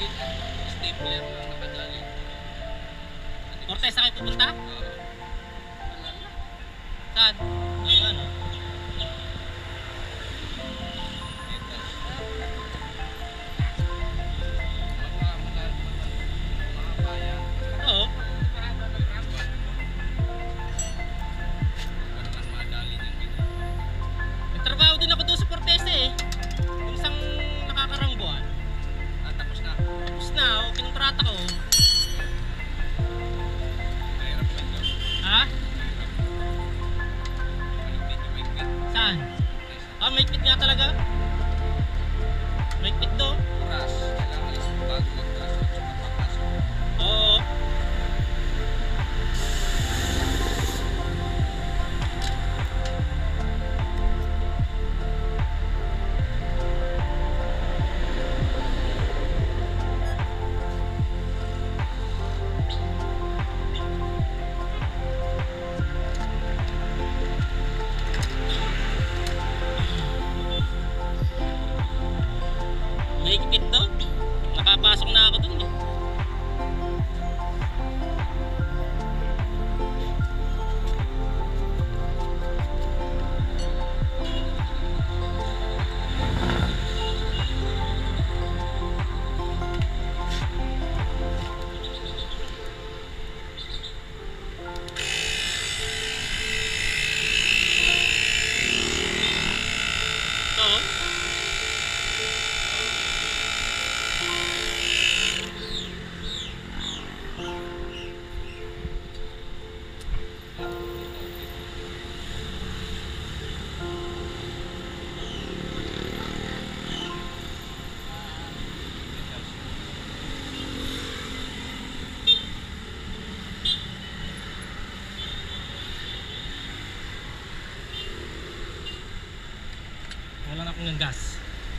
Stapler na nakadali. Cortez kayo pupunta? Saan? Ano? Oo. Nagtrabaho din ako doon sa Cortez eh. Yung isang nakakarang buwan. Tapos na. Tapos na, kinontrata ko. Mahirap lang daw. Ha? Mahigpit. Saan? Ah, may pit nga talaga. May pit doon. Oras. Kailangan alis bago mag-oras. Magpapasok. Oo. May pit doon. Nakapasok na ako doon eh. Oo. Wala na akong ng gas.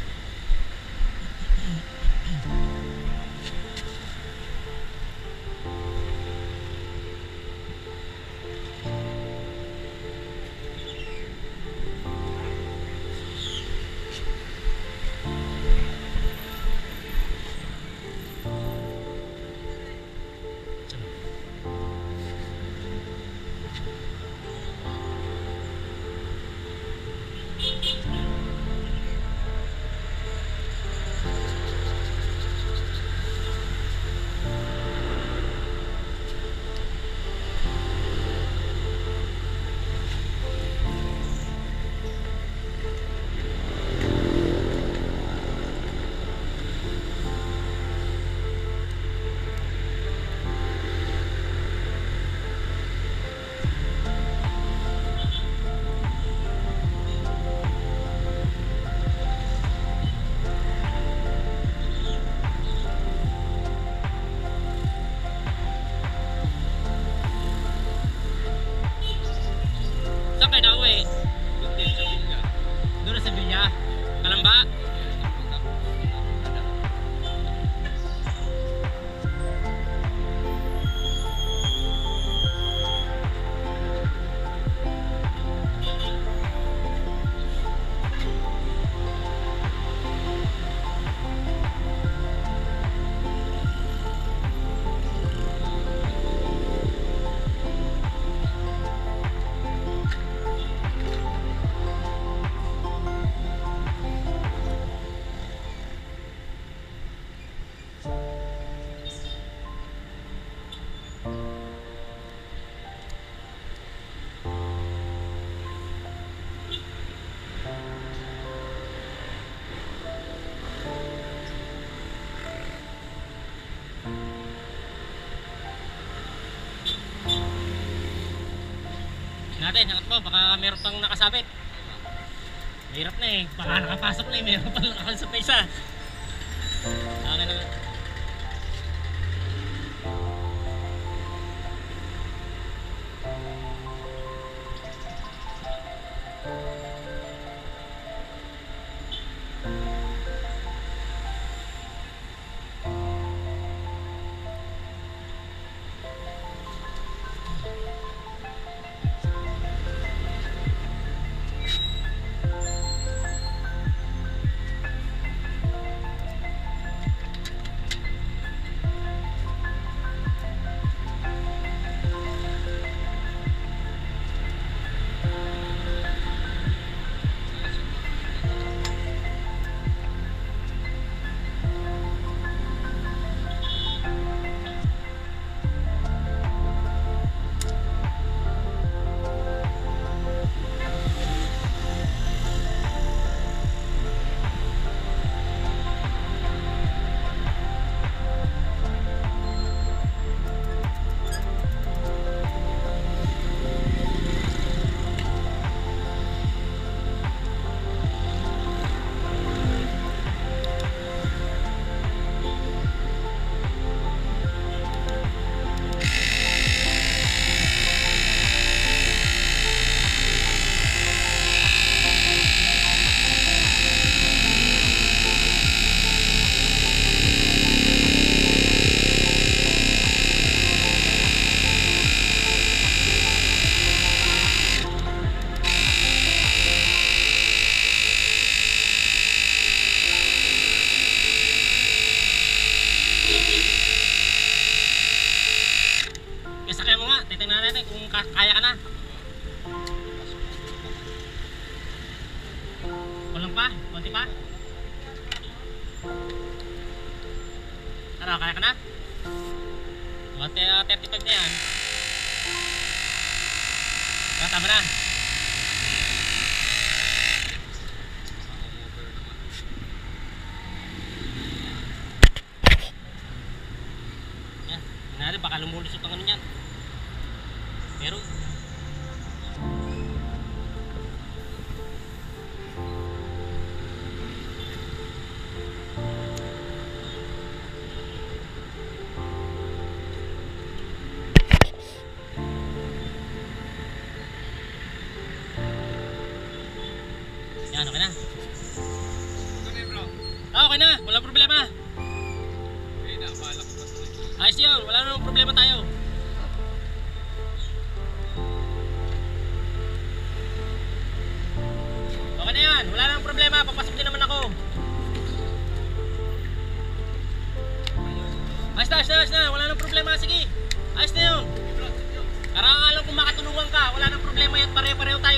Saan kayo nauwi? Doon din sa Villa. Doon na sa Villa? Kalamba? Natin, hangat mo, baka meron pang nakasabit. Mahirap na eh, baka nakapasok na eh, meron pang nakasabit pa isa. Okay naman. Kaya ka na? Kulang pa? Konti pa? Ano, kaya ka na? Mga 35 na yan. Tama na. Yan, natin baka lumulusot ang ano niyan. Pero yan, okay na. Ito na bro. Okay na, walang problema. Okay na, bahala ko pa. Ayos yun, wala namang problema tayo. Okay na yan, wala namang problema, papasok din naman ako. Ayos na, wala namang problema, sige. Ayos na yun. Karangalan kung makatulungan ka, wala namang problema yan, pare-pareho tayo.